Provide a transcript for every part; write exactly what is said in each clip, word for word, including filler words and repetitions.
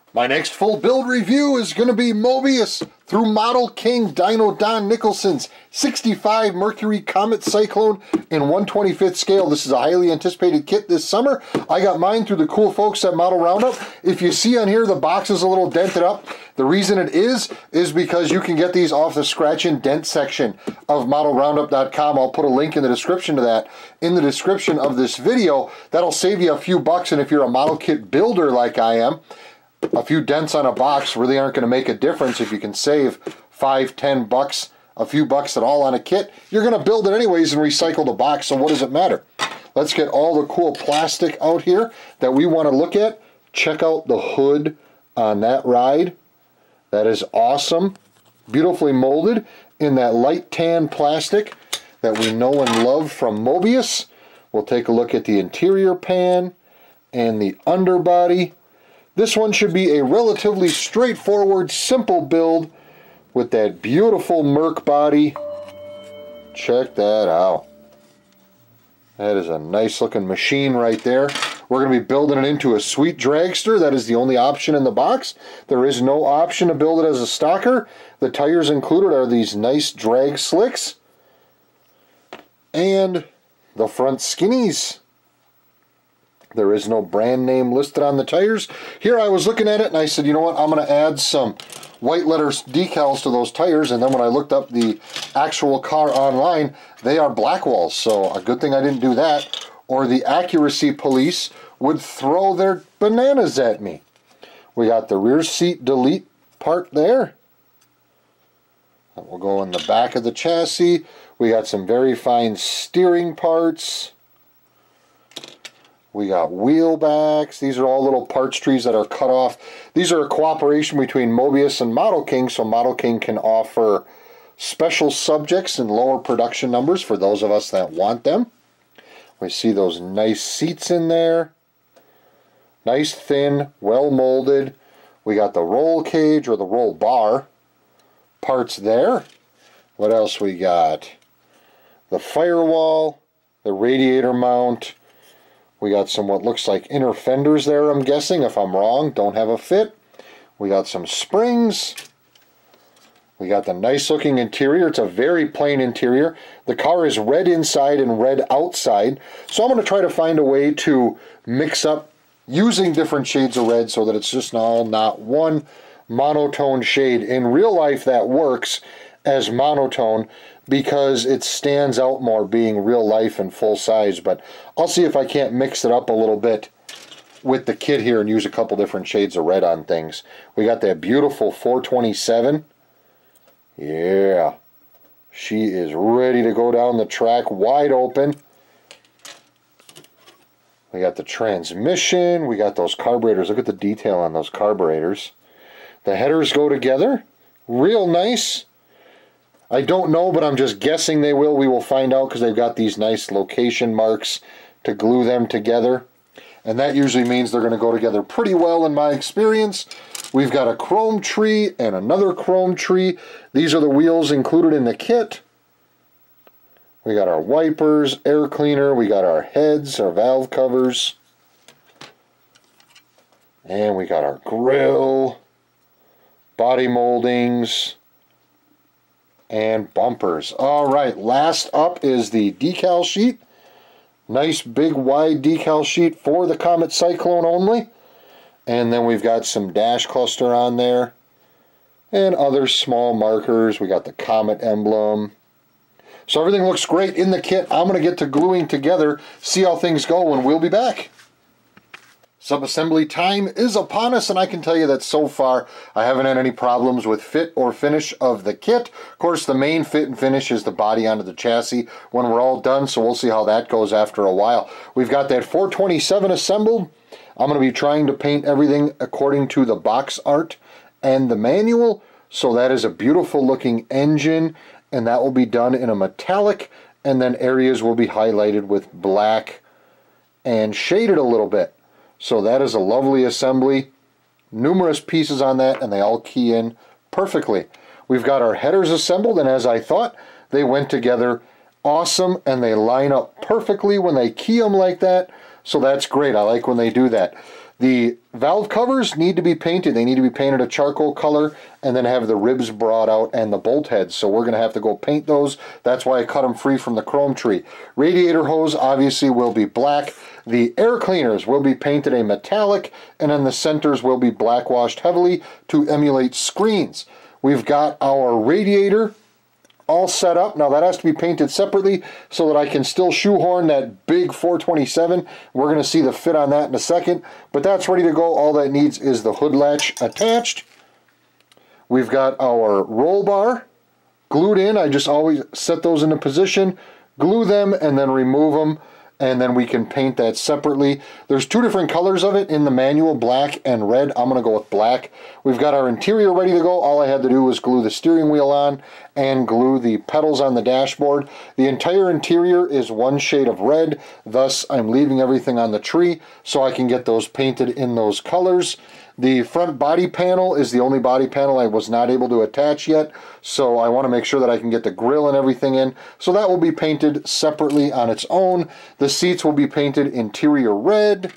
My next full build review is going to be Moebius through Model King Dyno Don Nicholson's sixty-five Mercury Comet Cyclone in one twenty-fifth scale. This is a highly anticipated kit this summer. I got mine through the cool folks at Model Roundup. If you see on here the box is a little dented up, the reason it is is because you can get these off the Scratch and Dent section of model roundup dot com. I'll put a link in the description to that in the description of this video. That'll save you a few bucks, and if you're a model kit builder like I am, a few dents on a box really aren't going to make a difference. If you can save five, ten bucks, a few bucks at all on a kit, you're going to build it anyways and recycle the box, so what does it matter? Let's get all the cool plastic out here that we want to look at. Check out the hood on that ride. That is awesome. Beautifully molded in that light tan plastic that we know and love from Moebius. We'll take a look at the interior pan and the underbody. This one should be a relatively straightforward, simple build with that beautiful Merc body. Check that out. That is a nice looking machine right there. We're going to be building it into a sweet dragster. That is the only option in the box. There is no option to build it as a stocker. The tires included are these nice drag slicks and the front skinnies. There is no brand name listed on the tires. Here I was looking at it and I said, you know what, I'm going to add some white letter decals to those tires, and then when I looked up the actual car online, they are black walls, so a good thing I didn't do that, or the accuracy police would throw their bananas at me. We got the rear seat delete part there. That will go in the back of the chassis. We got some very fine steering parts. We got wheel backs. These are all little parts trees that are cut off. These are a cooperation between Moebius and Model King, so Model King can offer special subjects and lower production numbers for those of us that want them. We see those nice seats in there. Nice, thin, well molded. We got the roll cage or the roll bar parts there. What else we got? The firewall, the radiator mount. We got some what looks like inner fenders there, I'm guessing. If I'm wrong, don't have a fit. We got some springs. We got the nice looking interior. It's a very plain interior. The car is red inside and red outside. So I'm going to try to find a way to mix up using different shades of red so that it's just all not one monotone shade. In real life that works as monotone because it stands out more being real life and full size, but I'll see if I can't mix it up a little bit with the kit here and use a couple different shades of red on things. We got that beautiful four twenty-seven. Yeah, she is ready to go down the track wide open. We got the transmission, we got those carburetors. Look at the detail on those carburetors. The headers go together, real nice. I don't know, but I'm just guessing they will. We will find out because they've got these nice location marks to glue them together. And that usually means they're going to go together pretty well in my experience. We've got a chrome tree and another chrome tree. These are the wheels included in the kit. We got our wipers, air cleaner, we got our heads, our valve covers. And we got our grill, body moldings, and bumpers. Alright, last up is the decal sheet. Nice big wide decal sheet for the Comet Cyclone only. And then we've got some dash cluster on there. And other small markers. We got the Comet emblem. So everything looks great in the kit. I'm going to get to gluing together, see how things go, and we'll be back. Sub-assembly time is upon us, and I can tell you that so far I haven't had any problems with fit or finish of the kit. Of course, the main fit and finish is the body onto the chassis when we're all done, so we'll see how that goes after a while. We've got that four twenty-seven assembled. I'm going to be trying to paint everything according to the box art and the manual, so that is a beautiful looking engine, and that will be done in a metallic, and then areas will be highlighted with black and shaded a little bit. So that is a lovely assembly. Numerous pieces on that, and they all key in perfectly. We've got our headers assembled, and as I thought, they went together awesome, and they line up perfectly when they key them like that. So that's great. I like when they do that. The valve covers need to be painted. They need to be painted a charcoal color and then have the ribs brought out and the bolt heads. So we're going to have to go paint those. That's why I cut them free from the chrome tree. Radiator hose obviously will be black. The air cleaners will be painted a metallic, and then the centers will be black washed heavily to emulate screens. We've got our radiator all set up. Now that has to be painted separately so that I can still shoehorn that big four twenty-seven. We're going to see the fit on that in a second, but that's ready to go. All that needs is the hood latch attached. We've got our roll bar glued in. I just always set those into position, glue them, and then remove them, and then we can paint that separately. There's two different colors of it in the manual, black and red. I'm going to go with black. We've got our interior ready to go. All I had to do was glue the steering wheel on and glue the pedals on the dashboard. The entire interior is one shade of red, thus I'm leaving everything on the tree so I can get those painted in those colors. The front body panel is the only body panel I was not able to attach yet, so I want to make sure that I can get the grille and everything in. So that will be painted separately on its own. The seats will be painted interior red.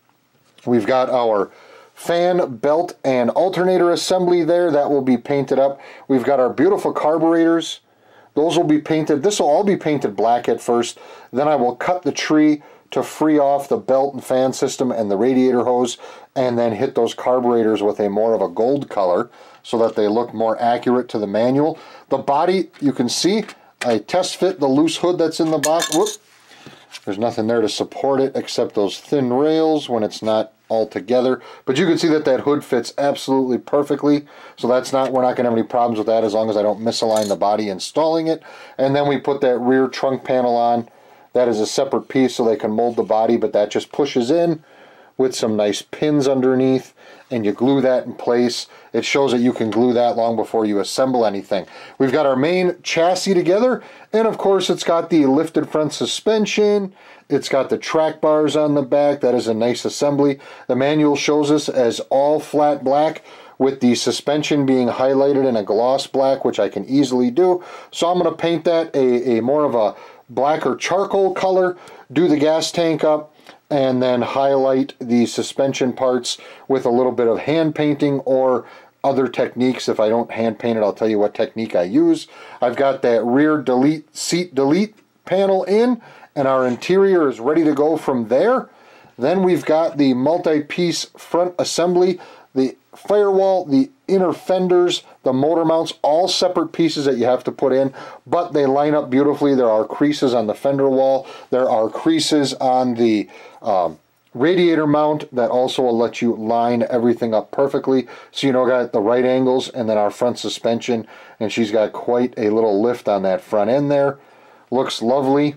We've got our fan, belt, and alternator assembly there. That will be painted up. We've got our beautiful carburetors. Those will be painted. This will all be painted black at first. Then I will cut the tree to free off the belt and fan system and the radiator hose, and then hit those carburetors with a more of a gold color so that they look more accurate to the manual. The body, you can see, I test fit the loose hood that's in the box. Whoop. There's nothing there to support it except those thin rails when it's not all together. But you can see that that hood fits absolutely perfectly. So that's not, we're not going to have any problems with that as long as I don't misalign the body installing it. And then we put that rear trunk panel on. That is a separate piece so they can mold the body, but that just pushes in with some nice pins underneath, and you glue that in place. It shows that you can glue that long before you assemble anything. We've got our main chassis together, and of course it's got the lifted front suspension. It's got the track bars on the back. That is a nice assembly. The manual shows us as all flat black, with the suspension being highlighted in a gloss black, which I can easily do. So I'm going to paint that a, a more of a black or charcoal color, do the gas tank up, and then highlight the suspension parts with a little bit of hand painting or other techniques. If I don't hand paint it, I'll tell you what technique I use. I've got that rear delete seat delete panel in, and our interior is ready to go from there. Then we've got the multi-piece front assembly, the firewall, the inner fenders, the motor mounts, all separate pieces that you have to put in, but they line up beautifully. There are creases on the fender wall. There are creases on the um, radiator mount that also will let you line everything up perfectly. So you know, got the right angles, and then our front suspension, and she's got quite a little lift on that front end there. Looks lovely.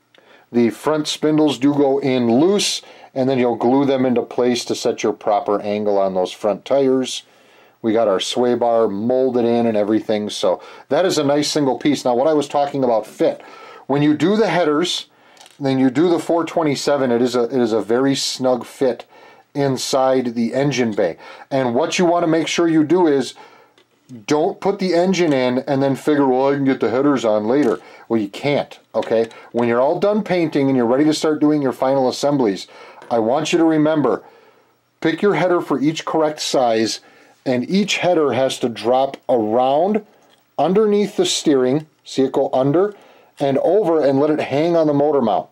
The front spindles do go in loose, and then you'll glue them into place to set your proper angle on those front tires. We got our sway bar molded in and everything, so that is a nice single piece. Now, what I was talking about fit, when you do the headers, then you do the four twenty-seven, it is a, it is a very snug fit inside the engine bay. And what you want to make sure you do is, don't put the engine in and then figure, well, I can get the headers on later. Well, you can't, okay? When you're all done painting and you're ready to start doing your final assemblies, I want you to remember, pick your header for each correct size, and each header has to drop around underneath the steering, see it go under and over, and let it hang on the motor mount.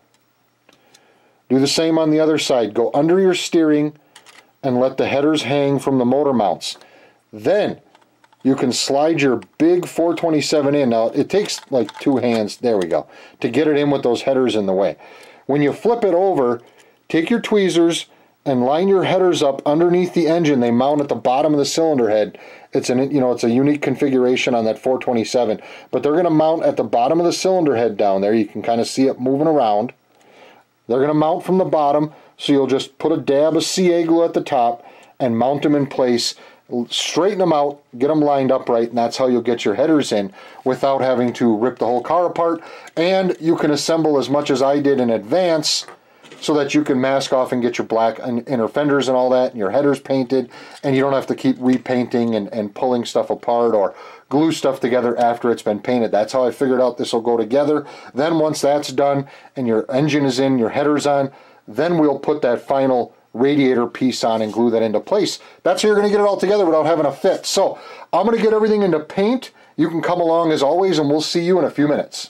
Do the same on the other side. Go under your steering and let the headers hang from the motor mounts. Then you can slide your big four twenty-seven in. Now, it takes like two hands, there we go, to get it in with those headers in the way. When you flip it over, take your tweezers and line your headers up underneath the engine. They mount at the bottom of the cylinder head. It's an, you know, it's a unique configuration on that four twenty-seven, but they're going to mount at the bottom of the cylinder head down there. You can kind of see it moving around. They're going to mount from the bottom, so you'll just put a dab of C A glue at the top and mount them in place. Straighten them out, get them lined up right, and that's how you'll get your headers in without having to rip the whole car apart. And you can assemble as much as I did in advance so that you can mask off and get your black inner fenders and all that, and your headers painted, and you don't have to keep repainting and, and pulling stuff apart or glue stuff together after it's been painted. That's how I figured out this will go together. Then once that's done and your engine is in, your header's on, then we'll put that final radiator piece on and glue that into place. That's how you're going to get it all together without having a fit. So I'm going to get everything into paint. You can come along as always, and we'll see you in a few minutes.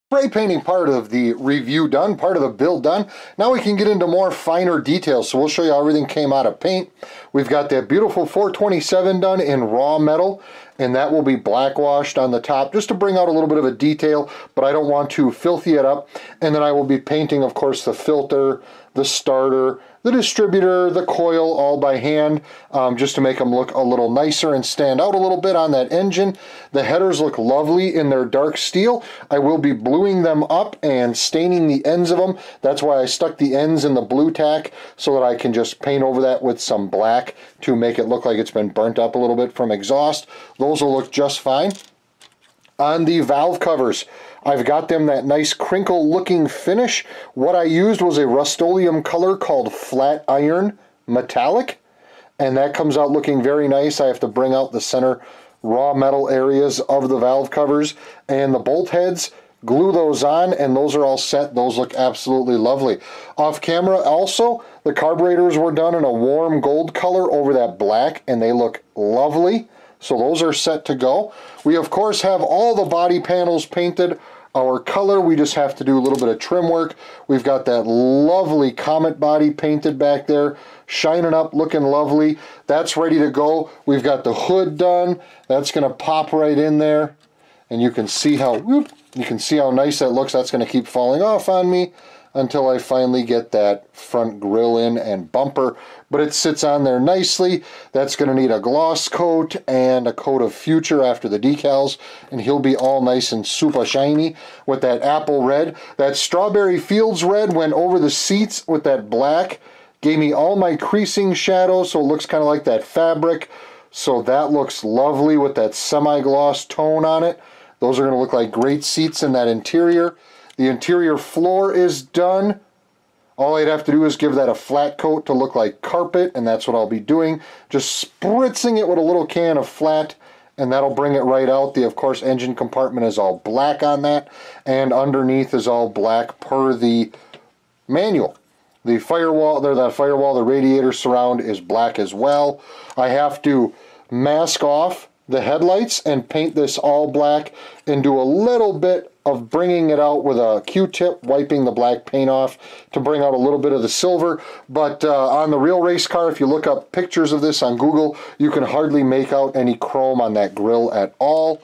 Spray painting part of the review done, part of the build done. Now we can get into more finer details. So we'll show you how everything came out of paint. We've got that beautiful four twenty-seven done in raw metal, and that will be black washed on the top just to bring out a little bit of a detail, but I don't want to filthy it up. And then I will be painting, of course, the filter, the starter, the distributor, the coil, all by hand, um, just to make them look a little nicer and stand out a little bit on that engine. The headers look lovely in their dark steel. I will be bluing them up and staining the ends of them. That's why I stuck the ends in the blue tack, so that I can just paint over that with some black to make it look like it's been burnt up a little bit from exhaust. Those will look just fine. On the valve covers, I've got them that nice crinkle looking finish. What I used was a Rust-Oleum color called Flat Iron Metallic, and that comes out looking very nice. I have to bring out the center raw metal areas of the valve covers, and the bolt heads, glue those on, and those are all set. Those look absolutely lovely. Off camera also, the carburetors were done in a warm gold color over that black, and they look lovely. So those are set to go. We of course have all the body panels painted our color. We just have to do a little bit of trim work. We've got that lovely Comet body painted back there, shining up, looking lovely. That's ready to go. We've got the hood done. That's going to pop right in there, and you can see how whoop, you can see how nice that looks. That's going to keep falling off on me until I finally get that front grille in and bumper, but it sits on there nicely. That's going to need a gloss coat and a coat of Future after the decals, and he'll be all nice and super shiny with that apple red. That Strawberry Fields red went over the seats with that black, gave me all my creasing shadow, so it looks kind of like that fabric. So that looks lovely with that semi-gloss tone on it. Those are going to look like great seats in that interior. The interior floor is done. All I'd have to do is give that a flat coat to look like carpet, and that's what I'll be doing. Just spritzing it with a little can of flat, and that'll bring it right out. The, of course, engine compartment is all black on that, and underneath is all black per the manual. The firewall, there, that firewall, the radiator surround is black as well. I have to mask off the headlights and paint this all black and do a little bit of bringing it out with a Q-tip, wiping the black paint off to bring out a little bit of the silver. But uh, on the real race car, if you look up pictures of this on Google, you can hardly make out any chrome on that grille at all.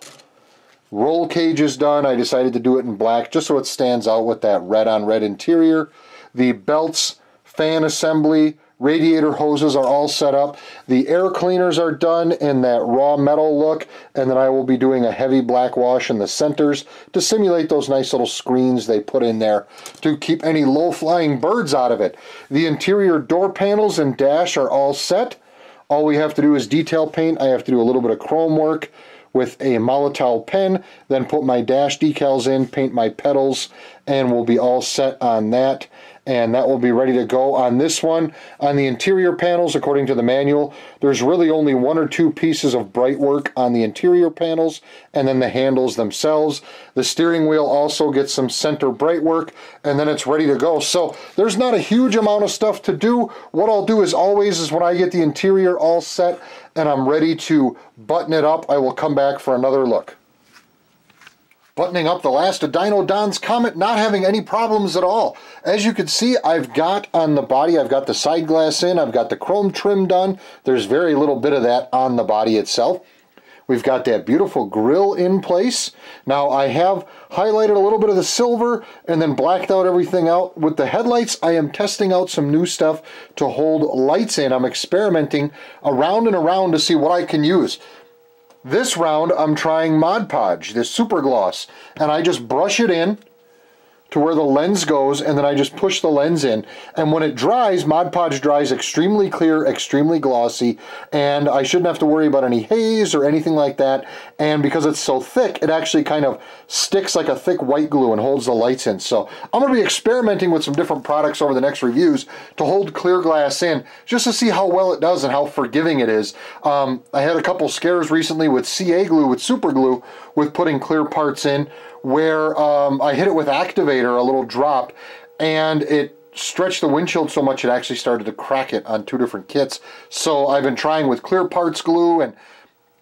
Roll cage is done. I decided to do it in black just so it stands out with that red on red interior. The belts, fan assembly, radiator hoses are all set up. The air cleaners are done in that raw metal look, and then I will be doing a heavy black wash in the centers to simulate those nice little screens they put in there to keep any low-flying birds out of it. The interior door panels and dash are all set. All we have to do is detail paint. I have to do a little bit of chrome work with a Molotow pen, then put my dash decals in, paint my pedals, and we'll be all set on that. And that will be ready to go on this one. On the interior panels, according to the manual, there's really only one or two pieces of bright work on the interior panels, and then the handles themselves. The steering wheel also gets some center bright work, and then it's ready to go. So there's not a huge amount of stuff to do. What I'll do is always is when I get the interior all set and I'm ready to button it up, I will come back for another look. Buttoning up the last of Dyno Don's Comet, not having any problems at all. As you can see, I've got on the body, I've got the side glass in, I've got the chrome trim done. There's very little bit of that on the body itself. We've got that beautiful grille in place. Now I have highlighted a little bit of the silver and then blacked out everything out. With the headlights, I am testing out some new stuff to hold lights in. I'm experimenting around and around to see what I can use. This round, I'm trying Mod Podge, this super gloss, and I just brush it in to where the lens goes, and then I just push the lens in. And when it dries, Mod Podge dries extremely clear, extremely glossy, and I shouldn't have to worry about any haze or anything like that. And because it's so thick, it actually kind of sticks like a thick white glue and holds the lights in. So I'm going to be experimenting with some different products over the next reviews to hold clear glass in, just to see how well it does and how forgiving it is. Um, I had a couple scares recently with C A glue, with super glue, with putting clear parts in, where um, I hit it with activator, a little drop, and it stretched the windshield so much it actually started to crack it on two different kits. So I've been trying with clear parts glue, and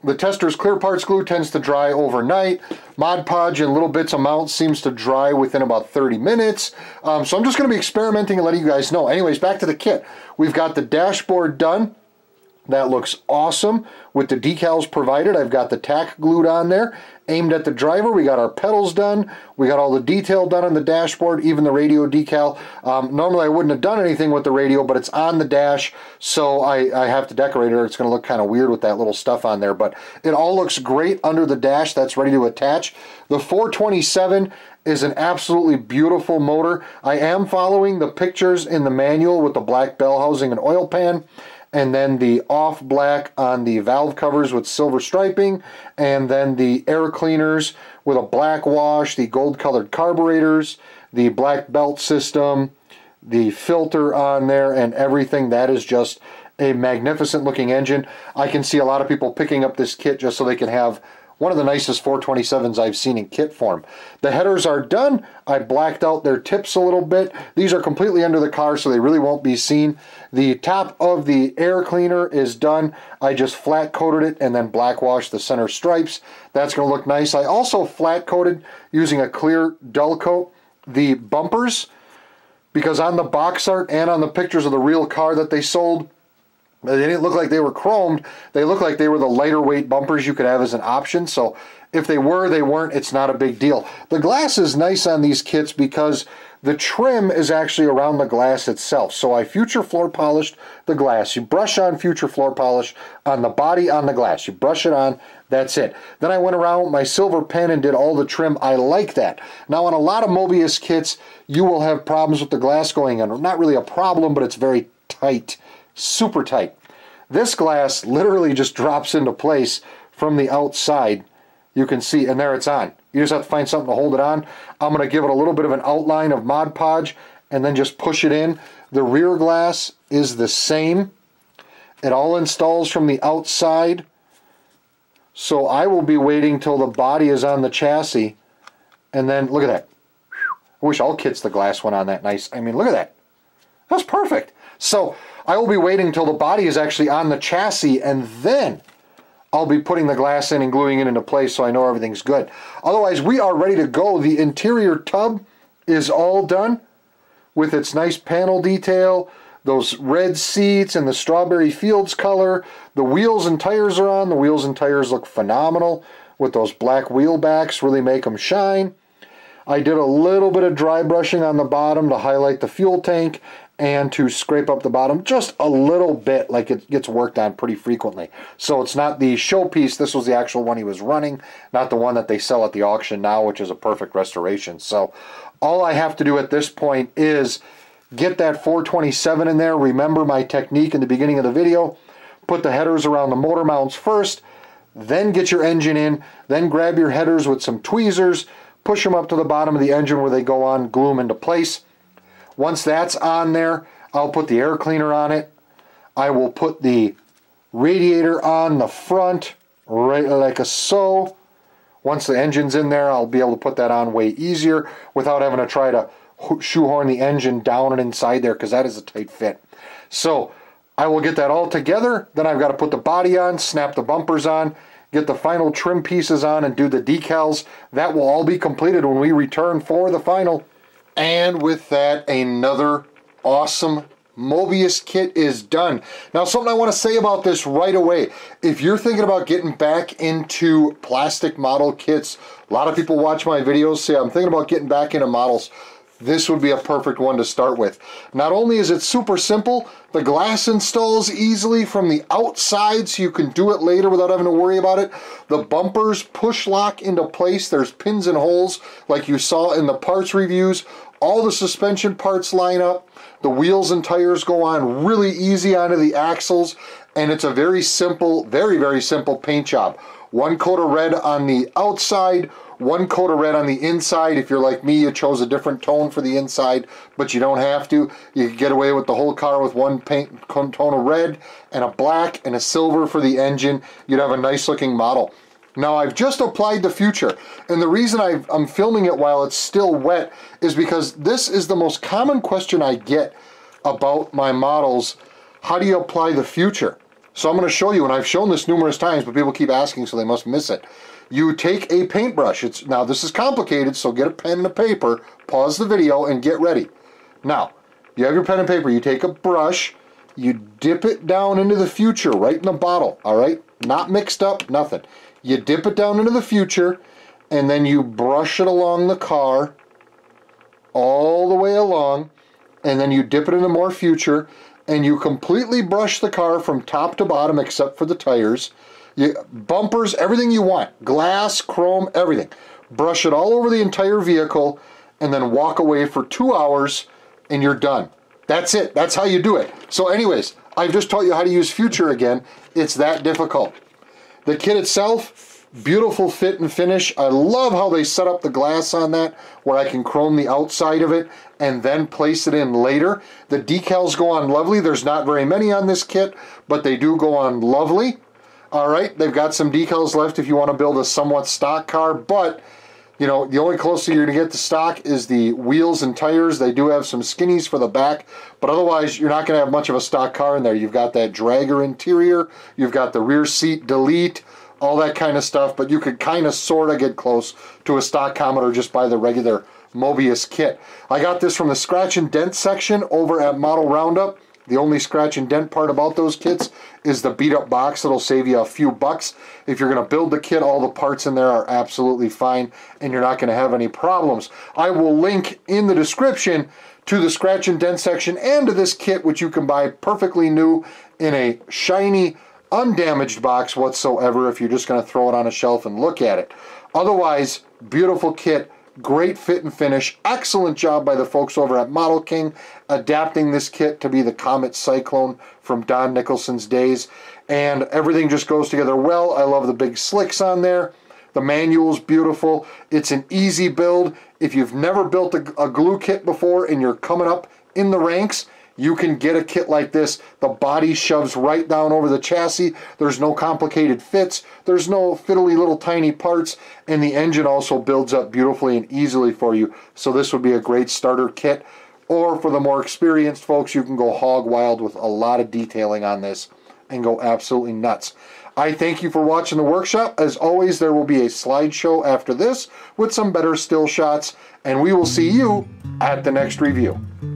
The tester's clear parts glue tends to dry overnight. Mod Podge in little bits amounts seems to dry within about thirty minutes. Um, so I'm just going to be experimenting and letting you guys know. Anyways, back to the kit. We've got the dashboard done. That looks awesome with the decals provided. I've got the tack glued on there, aimed at the driver. We got our pedals done. We got all the detail done on the dashboard, even the radio decal. Um, normally I wouldn't have done anything with the radio, but it's on the dash, so I, I have to decorate it, or it's going to look kind of weird with that little stuff on there. But it all looks great under the dash. That's ready to attach. The four twenty-seven is an absolutely beautiful motor. I am following the pictures in the manual with the black bell housing and oil pan, and then the off black on the valve covers with silver striping, and then the air cleaners with a black wash, the gold colored carburetors, the black belt system, the filter on there, and everything. That is just a magnificent looking engine. I can see a lot of people picking up this kit just so they can have one of the nicest four twenty-sevens I've seen in kit form. The headers are done. I blacked out their tips a little bit. These are completely under the car, so they really won't be seen. The top of the air cleaner is done. I just flat coated it and then black washed the center stripes. That's going to look nice. I also flat coated using a clear dull coat the bumpers, because on the box art and on the pictures of the real car that they sold, they didn't look like they were chromed. They looked like they were the lighter weight bumpers you could have as an option. So if they were, they weren't, it's not a big deal. The glass is nice on these kits because the trim is actually around the glass itself. So I future floor polished the glass. You brush on future floor polish on the body, on the glass. You brush it on, that's it. Then I went around with my silver pen and did all the trim. I like that. Now on a lot of Moebius kits, you will have problems with the glass going in. Not really a problem, but it's very tight. Super tight. This glass literally just drops into place from the outside. You can see, and there it's on. You just have to find something to hold it on. I'm going to give it a little bit of an outline of Mod Podge and then just push it in. The rear glass is the same. It all installs from the outside. So I will be waiting till the body is on the chassis, and then look at that. I wish all kits the glass went on that nice. I mean, look at that. That's perfect. So I will be waiting until the body is actually on the chassis, and then I'll be putting the glass in and gluing it into place so I know everything's good. Otherwise, we are ready to go. The interior tub is all done with its nice panel detail, those red seats and the strawberry fields color. The wheels and tires are on. The wheels and tires look phenomenal with those black wheel backs, really make them shine. I did a little bit of dry brushing on the bottom to highlight the fuel tank and to scrape up the bottom just a little bit, like it gets worked on pretty frequently. So it's not the showpiece. This was the actual one he was running, not the one that they sell at the auction now, which is a perfect restoration. So all I have to do at this point is get that four twenty-seven in there. Remember my technique in the beginning of the video. Put the headers around the motor mounts first, then get your engine in, then grab your headers with some tweezers, push them up to the bottom of the engine where they go on, glue them into place. Once that's on there, I'll put the air cleaner on it. I will put the radiator on the front, right like a so. Once the engine's in there, I'll be able to put that on way easier without having to try to shoehorn the engine down and inside there, because that is a tight fit. So I will get that all together. Then I've got to put the body on, snap the bumpers on, get the final trim pieces on, and do the decals. That will all be completed when we return for the final. And with that, another awesome Moebius kit is done. Now, something I want to say about this right away. If you're thinking about getting back into plastic model kits, a lot of people watch my videos say, I'm thinking about getting back into models. This would be a perfect one to start with. Not only is it super simple, the glass installs easily from the outside, so you can do it later without having to worry about it. The bumpers push lock into place. There's pins and holes like you saw in the parts reviews. All the suspension parts line up. The wheels and tires go on really easy onto the axles, and it's a very simple, very, very simple paint job. One coat of red on the outside, one coat of red on the inside. If you're like me, you chose a different tone for the inside, but you don't have to. You can get away with the whole car with one paint tone of red and a black and a silver for the engine. You'd have a nice looking model. Now, I've just applied the Future, and the reason I've, I'm filming it while it's still wet is because this is the most common question I get about my models. How do you apply the Future? So I'm going to show you, and I've shown this numerous times, but people keep asking, so they must miss it. You take a paintbrush. It's, now this is complicated, so get a pen and a paper, pause the video, and get ready. Now, you have your pen and paper. You take a brush, you dip it down into the future, right in the bottle, all right? Not mixed up, nothing. You dip it down into the future, and then you brush it along the car, all the way along, and then you dip it into more future, and you completely brush the car from top to bottom except for the tires. You, bumpers, everything you want, glass, chrome, everything. Brush it all over the entire vehicle, and then walk away for two hours, and you're done. That's it. That's how you do it. So anyways, I've just taught you how to use future again. It's that difficult. The kit itself, beautiful fit and finish. I love how they set up the glass on that, where I can chrome the outside of it and then place it in later. The decals go on lovely. There's not very many on this kit, but they do go on lovely. All right, they've got some decals left if you want to build a somewhat stock car, but you know, the only closer you're going to get to stock is the wheels and tires. They do have some skinnies for the back, but otherwise you're not going to have much of a stock car in there. You've got that dragger interior, you've got the rear seat delete, all that kind of stuff, but you could kind of sort of get close to a stock Comet or just buy the regular Moebius kit. I got this from the Scratch and Dent section over at Model Roundup. The only scratch and dent part about those kits is the beat up box. That'll save you a few bucks. If you're going to build the kit, all the parts in there are absolutely fine and you're not going to have any problems. I will link in the description to the scratch and dent section and to this kit, which you can buy perfectly new in a shiny, undamaged box whatsoever if you're just going to throw it on a shelf and look at it. Otherwise, beautiful kit. Great fit and finish. Excellent job by the folks over at Model King adapting this kit to be the Comet Cyclone from Don Nicholson's days. And everything just goes together well. I love the big slicks on there. The manual's beautiful. It's an easy build. If you've never built a, a glue kit before and you're coming up in the ranks, you can get a kit like this. The body shoves right down over the chassis. There's no complicated fits. There's no fiddly little tiny parts. And the engine also builds up beautifully and easily for you. So this would be a great starter kit. Or for the more experienced folks, you can go hog wild with a lot of detailing on this and go absolutely nuts. I thank you for watching the workshop. As always, there will be a slideshow after this with some better still shots. And we will see you at the next review.